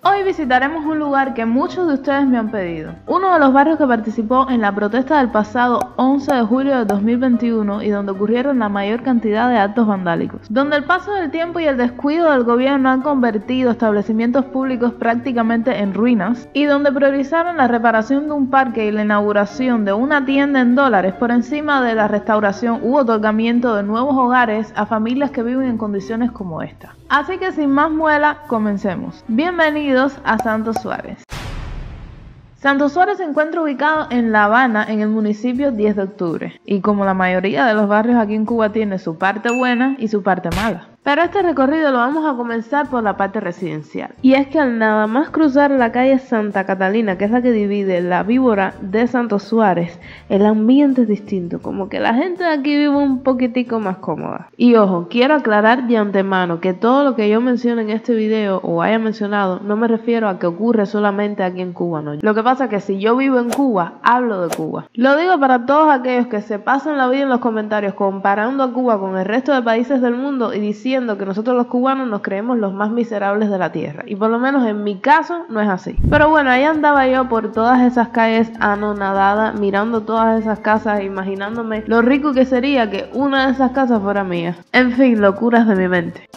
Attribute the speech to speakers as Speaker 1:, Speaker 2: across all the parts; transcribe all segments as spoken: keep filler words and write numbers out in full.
Speaker 1: Hoy visitaremos un lugar que muchos de ustedes me han pedido. Uno de los barrios que participó en la protesta del pasado once de julio de dos mil veintiuno y donde ocurrieron la mayor cantidad de actos vandálicos. Donde el paso del tiempo y el descuido del gobierno han convertido establecimientos públicos prácticamente en ruinas. Y donde priorizaron la reparación de un parque y la inauguración de una tienda en dólares por encima de la restauración u otorgamiento de nuevos hogares a familias que viven en condiciones como esta. Así que sin más muela, comencemos. Bienvenidos a Santos Suárez. Santos Suárez se encuentra ubicado en La Habana, en el municipio diez de octubre, y como la mayoría de los barrios aquí en Cuba tiene su parte buena y su parte mala. Pero este recorrido lo vamos a comenzar por la parte residencial. Y es que al nada más cruzar la calle Santa Catalina, que es la que divide la víbora de Santos Suárez, el ambiente es distinto, como que la gente de aquí vive un poquitico más cómoda. Y ojo, quiero aclarar de antemano que todo lo que yo menciono en este video o haya mencionado, no me refiero a que ocurre solamente aquí en Cuba, no. Lo que pasa es que si yo vivo en Cuba, hablo de Cuba. Lo digo para todos aquellos que se pasan la vida en los comentarios comparando a Cuba con el resto de países del mundo y diciendo que nosotros los cubanos nos creemos los más miserables de la tierra, y por lo menos en mi caso no es así. Pero bueno, ahí andaba yo por todas esas calles anonadada, mirando todas esas casas, imaginándome lo rico que sería que una de esas casas fuera mía. En fin, locuras de mi mente.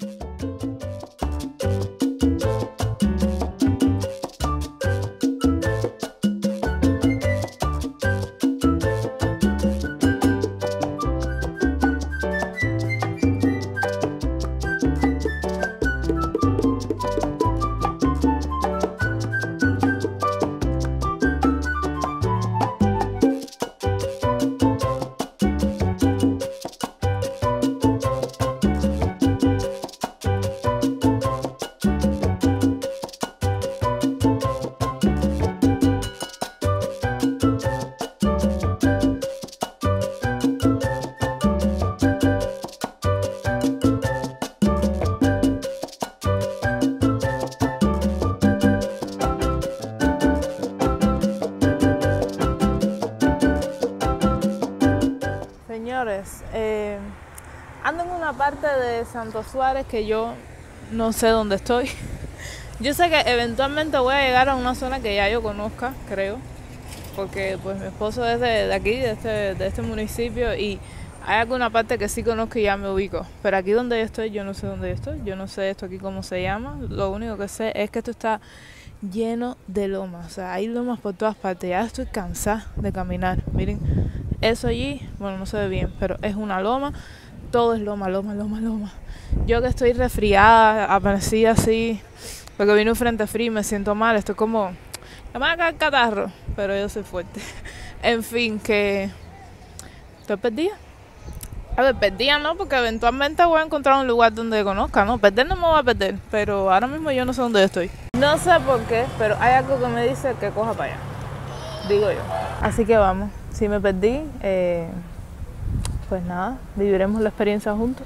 Speaker 1: Señores, eh, ando en una parte de Santos Suárez que yo no sé dónde estoy. Yo sé que eventualmente voy a llegar a una zona que ya yo conozca, creo, porque pues mi esposo es de, de aquí, de este, de este municipio, y hay alguna parte que sí conozco y ya me ubico. Pero aquí donde yo estoy, yo no sé dónde yo estoy, yo no sé esto aquí cómo se llama. Lo único que sé es que esto está lleno de lomas, o sea, hay lomas por todas partes. Ya estoy cansada de caminar, miren. Eso allí, bueno, no se ve bien, pero es una loma. Todo es loma, loma, loma, loma. Yo que estoy resfriada, amanecida así, porque vino un frente frío y me siento mal. Estoy como, me va a caer catarro, pero yo soy fuerte. En fin, que estoy perdida. A ver, perdida no, porque eventualmente voy a encontrar un lugar donde conozca, ¿no? Perder no me voy a perder, pero ahora mismo yo no sé dónde estoy. No sé por qué, pero hay algo que me dice que coja para allá, digo yo. Así que vamos. Si me perdí, eh, pues nada, viviremos la experiencia juntos.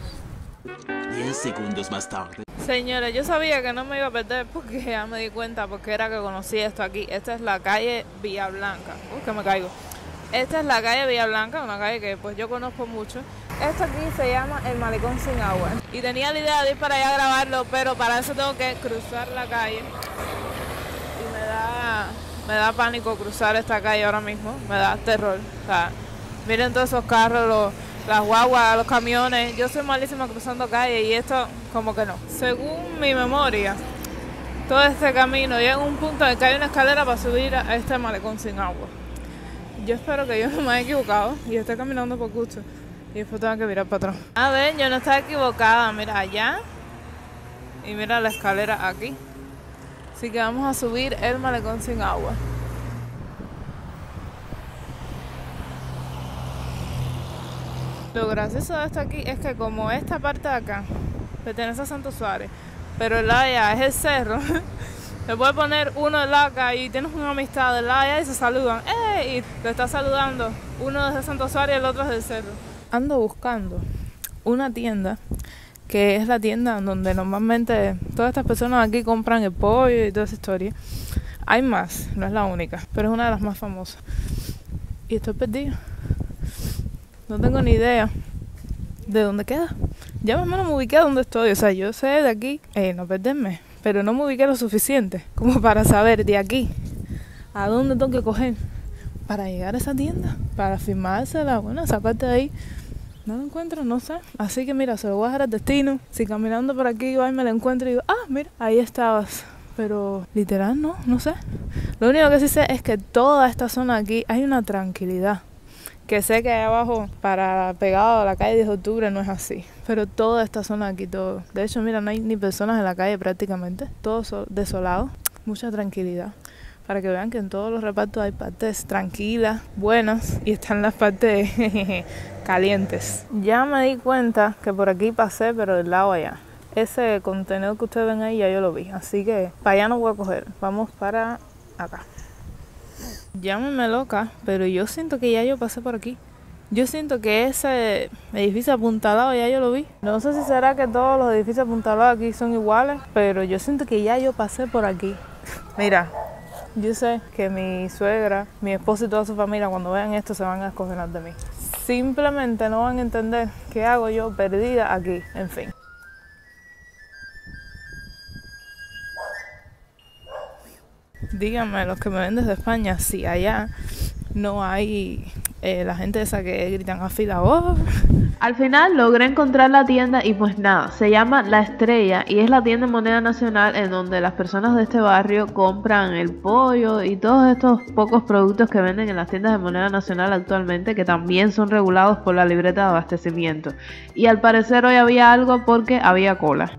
Speaker 2: diez segundos más tarde.
Speaker 1: Señora, yo sabía que no me iba a perder porque ya me di cuenta, porque era que conocí esto aquí. Esta es la calle Villa Blanca. Uy, que me caigo. Esta es la calle Villa Blanca, una calle que pues yo conozco mucho. Esto aquí se llama el Malecón Sin Agua. Y tenía la idea de ir para allá a grabarlo, pero para eso tengo que cruzar la calle. Y me da... Me da pánico cruzar esta calle ahora mismo, me da terror. O sea, miren todos esos carros, los, las guaguas, los camiones. Yo soy malísima cruzando calle y esto como que no. Según mi memoria, todo este camino llega a un punto en el que hay una escalera para subir a este malecón sin agua. Yo espero que yo no me haya equivocado y esté caminando por gusto. Y después tengo que mirar para atrás. A ver, yo no estaba equivocada. Mira allá y mira la escalera aquí. Así que vamos a subir el malecón sin agua. Lo gracioso de esto aquí es que como esta parte de acá pertenece a Santos Suárez, pero el lado allá es el cerro, te puede poner uno del lado acá y tienes una amistad del lado allá y se saludan. ¡Eh! Y te está saludando uno desde Santos Suárez y el otro desde el cerro. Ando buscando una tienda que es la tienda donde normalmente todas estas personas aquí compran el pollo y toda esa historia. Hay más, no es la única, pero es una de las más famosas. Y estoy perdida. No tengo ni idea de dónde queda. Ya más o menos me ubiqué donde estoy. O sea, yo sé de aquí, eh, no perderme,
Speaker 3: pero no me ubiqué lo suficiente como para saber de aquí a dónde tengo que coger para llegar a esa tienda, para firmársela. Bueno, esa parte de ahí no la encuentro, no sé. Así que mira, se lo voy a dejar al destino. Si caminando por aquí igual me la encuentro y digo, ah, mira, ahí estabas. Pero literal no, no sé. Lo único que sí sé es que toda esta zona aquí hay una tranquilidad. Que sé que ahí abajo, para pegado a la calle diez de octubre, no es así. Pero toda esta zona aquí, todo. De hecho, mira, no hay ni personas en la calle prácticamente. Todo desolado. Mucha tranquilidad. Para que vean que en todos los repartos hay partes tranquilas, buenas. Y están las partes calientes. Ya me di cuenta que por aquí pasé, pero del lado allá. Ese contenedor que ustedes ven ahí ya yo lo vi. Así que para allá no voy a coger. Vamos para acá. Llámeme loca, pero yo siento que ya yo pasé por aquí. Yo siento que ese edificio apuntalado ya yo lo vi. No sé si será que todos los edificios apuntalados aquí son iguales, pero yo siento que ya yo pasé por aquí. Mira, yo sé que mi suegra, mi esposo y toda su familia cuando vean esto se van a descojonar de mí. Simplemente no van a entender qué hago yo perdida aquí, en fin. Díganme los que me ven desde España si allá no hay eh, la gente esa que gritan a fila. ¡Oh!
Speaker 1: Al final logré encontrar la tienda y pues nada, se llama La Estrella y es la tienda de moneda nacional en donde las personas de este barrio compran el pollo y todos estos pocos productos que venden en las tiendas de moneda nacional actualmente, que también son regulados por la libreta de abastecimiento. Y al parecer hoy había algo porque había cola.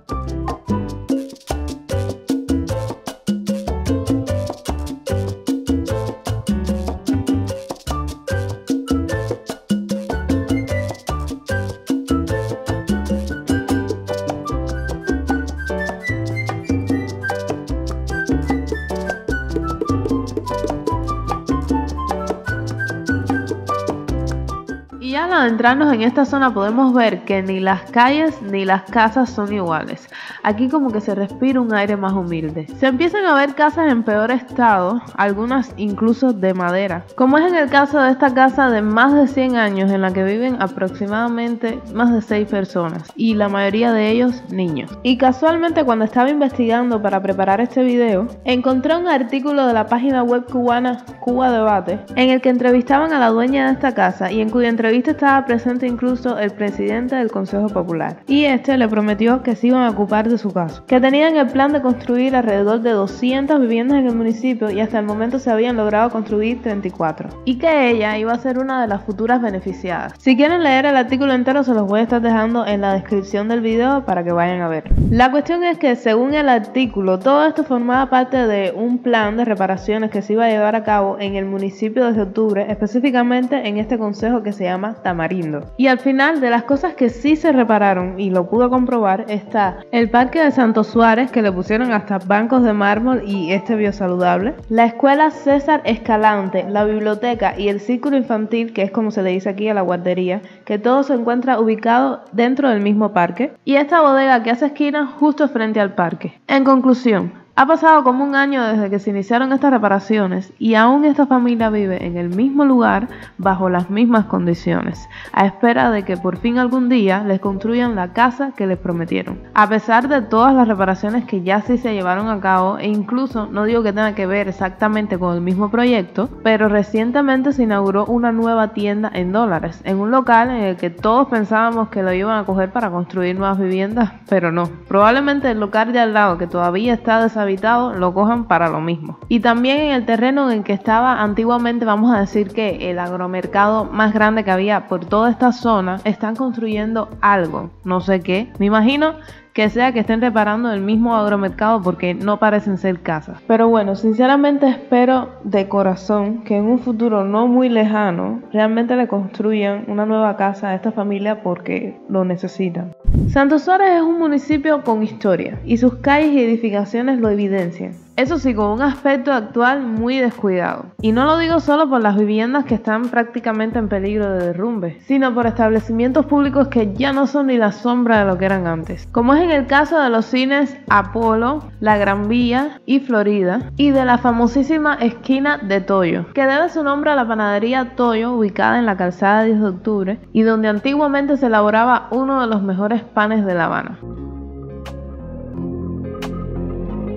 Speaker 1: Y ya al adentrarnos en esta zona podemos ver que ni las calles ni las casas son iguales. Aquí como que se respira un aire más humilde. Se empiezan a ver casas en peor estado, algunas incluso de madera. Como es en el caso de esta casa de más de cien años en la que viven aproximadamente más de seis personas. Y la mayoría de ellos niños. Y casualmente cuando estaba investigando para preparar este video, encontré un artículo de la página web cubana Cuba Debate en el que entrevistaban a la dueña de esta casa y en cuya entrevista estaba presente incluso el presidente del Consejo Popular, y este le prometió que se iban a ocupar de su caso, que tenían el plan de construir alrededor de doscientas viviendas en el municipio y hasta el momento se habían logrado construir treinta y cuatro, y que ella iba a ser una de las futuras beneficiadas. Si quieren leer el artículo entero se los voy a estar dejando en la descripción del video para que vayan a ver. La cuestión es que según el artículo todo esto formaba parte de un plan de reparaciones que se iba a llevar a cabo en el municipio desde octubre, específicamente en este consejo que se llama Tamarindo. Y al final de las cosas que sí se repararon, y lo pude comprobar, está el parque de Santo Suárez, que le pusieron hasta bancos de mármol y este biosaludable, la escuela César Escalante, la biblioteca y el círculo infantil, que es como se le dice aquí a la guardería, que todo se encuentra ubicado dentro del mismo parque, y esta bodega que hace esquina justo frente al parque. En conclusión, ha pasado como un año desde que se iniciaron estas reparaciones y aún esta familia vive en el mismo lugar bajo las mismas condiciones, a espera de que por fin algún día les construyan la casa que les prometieron. A pesar de todas las reparaciones que ya sí se llevaron a cabo, e incluso no digo que tenga que ver exactamente con el mismo proyecto, pero recientemente se inauguró una nueva tienda en dólares, en un local en el que todos pensábamos que lo iban a coger para construir nuevas viviendas, pero no. Probablemente el local de al lado, que todavía está deshabitado, lo cojan para lo mismo. Y también en el terreno en el que estaba antiguamente, vamos a decir que el agromercado más grande que había por toda esta zona, están construyendo algo, no sé qué, me imagino que sea que estén reparando el mismo agromercado porque no parecen ser casas. Pero bueno, sinceramente espero de corazón que en un futuro no muy lejano realmente le construyan una nueva casa a esta familia porque lo necesitan. Santo Suárez es un municipio con historia y sus calles y edificaciones lo evidencian. Eso sí, con un aspecto actual muy descuidado. Y no lo digo solo por las viviendas que están prácticamente en peligro de derrumbe, sino por establecimientos públicos que ya no son ni la sombra de lo que eran antes. Como es en el caso de los cines Apolo, La Gran Vía y Florida, y de la famosísima esquina de Toyo, que debe su nombre a la panadería Toyo, ubicada en la calzada diez de octubre, y donde antiguamente se elaboraba uno de los mejores panes de La Habana.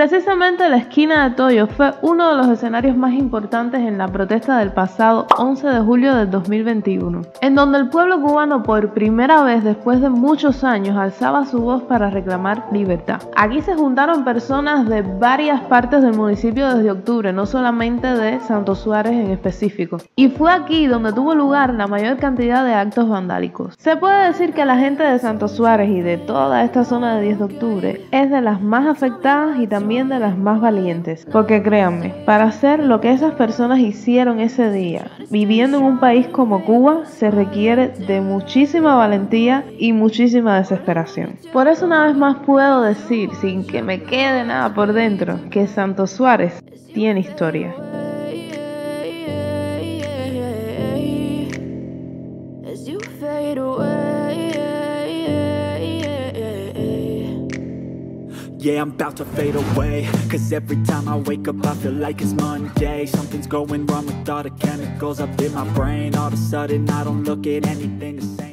Speaker 1: Precisamente la esquina de Toyo fue uno de los escenarios más importantes en la protesta del pasado once de julio del dos mil veintiuno, en donde el pueblo cubano por primera vez después de muchos años alzaba su voz para reclamar libertad. Aquí se juntaron personas de varias partes del municipio desde octubre, no solamente de Santo Suárez en específico, y fue aquí donde tuvo lugar la mayor cantidad de actos vandálicos. Se puede decir que la gente de Santo Suárez y de toda esta zona de diez de octubre es de las más afectadas y también de las más valientes, porque créanme, para hacer lo que esas personas hicieron ese día, viviendo en un país como Cuba, se requiere de muchísima valentía y muchísima desesperación. Por eso una vez más puedo decir, sin que me quede nada por dentro, que Santo Suárez tiene historia.
Speaker 4: Yeah, I'm about to fade away, cause every time I wake up I feel like it's Monday. Something's going wrong with all the chemicals up in my brain. All of a sudden I don't look at anything the same.